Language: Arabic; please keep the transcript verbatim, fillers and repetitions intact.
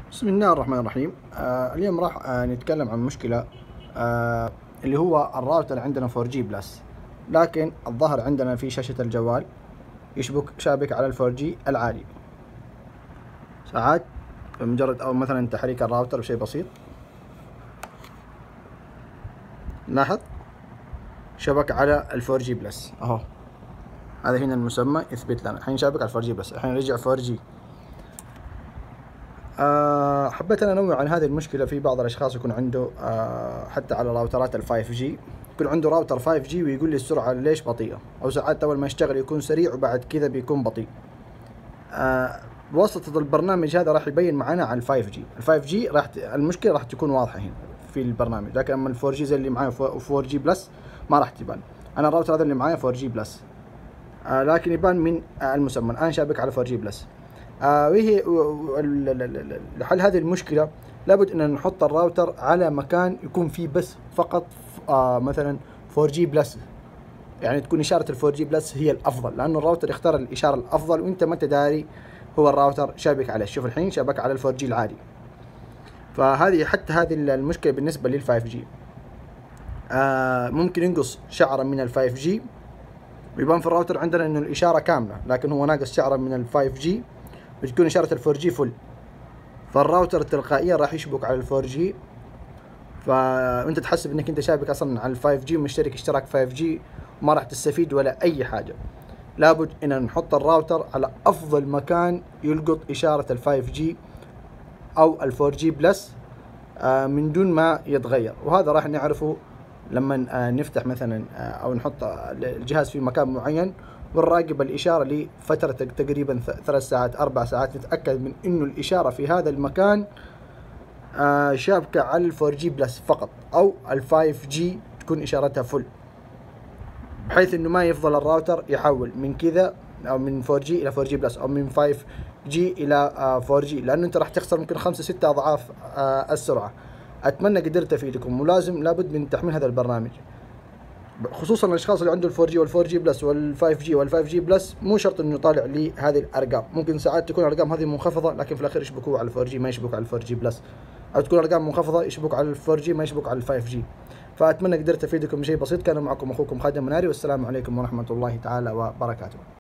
بسم الله الرحمن الرحيم. آه اليوم راح آه نتكلم عن مشكلة آه اللي هو الراوتر عندنا فور جي بلس، لكن الظهر عندنا في شاشة الجوال يشبك شابك على الفور جي العالي. ساعات بمجرد او مثلا تحريك الراوتر بشيء بسيط لاحظ شبك على الفور جي بلس اهو، هذا هنا المسمى يثبت لنا الحين شابك على الفور جي بلس، الحين رجع فور جي. أه حبيت أنا أنوع عن هذه المشكلة. في بعض الأشخاص يكون عنده أه حتى على راوترات ال فايف جي يكون عنده راوتر فايف جي ويقول لي السرعة ليش بطيئة، أو ساعات أول ما يشتغل يكون سريع وبعد كذا بيكون بطيء. أه بواسطة البرنامج هذا راح يبين معنا على ال فايف جي. ال فايف جي راح المشكلة راح تكون واضحة هنا في البرنامج، لكن أما ال فور جي زي اللي معايا فور جي بلس ما راح تبان. أنا الراوتر هذا اللي معايا فور جي بلس، أه لكن يبان من آه المسمى. الآن شابك على فور جي بلس. آه وهي لحل هذه المشكلة لابد ان نحط الراوتر على مكان يكون فيه بس فقط آه مثلا فور جي بلس، يعني تكون اشارة ال فور جي بلس هي الافضل، لانه الراوتر يختار الاشارة الافضل وانت ما انت داري هو الراوتر شابك عليه. شوف الحين شابك على ال فور جي العادي، فهذه حتى هذه المشكلة بالنسبة لل فايف جي. آه ممكن ينقص شعرة من ال فايف جي ويبان في الراوتر عندنا انه الاشارة كاملة، لكن هو ناقص شعرة من ال فايف جي بتكون اشارة ال فور جي فل، فالراوتر تلقائيا راح يشبك على ال فور جي، فانت تحسب انك انت شابك اصلا على ال فايف جي ومشترك اشتراك فايف جي وما راح تستفيد ولا اي حاجة. لابد ان نحط الراوتر على افضل مكان يلقط اشارة ال فايف جي او ال فور جي بلس من دون ما يتغير، وهذا راح نعرفه لما نفتح مثلا او نحط الجهاز في مكان معين ونراقب الإشارة لفترة تقريبا ثلاث ساعات أربع ساعات، نتأكد من إنه الإشارة في هذا المكان آه شابكة على الفور جي بلس فقط، أو الفايف جي تكون إشارتها فل، بحيث إنه ما يفضل الراوتر يحول من كذا أو من فور جي إلى فور جي بلس أو من فايف جي إلى آه فور جي، لأنه أنت راح تخسر ممكن خمسة ستة أضعاف آه السرعة. أتمنى قدرت أفيدكم، ولازم لابد من تحميل هذا البرنامج، خصوصا الاشخاص اللي عنده الفور جي والفور جي بلس والفايف جي والفايف جي بلس. مو شرط انه يطالع لي هذه الارقام، ممكن ساعات تكون الارقام هذه منخفضه لكن في الاخير يشبكوا على الفور جي ما يشبكوا على الفور جي بلس، او تكون ارقام منخفضه يشبكوا على الفور جي ما يشبكوا على الفايف جي. فاتمنى قدرت افيدكم بشيء بسيط. كان معكم اخوكم خادم مناري، والسلام عليكم ورحمه الله تعالى وبركاته.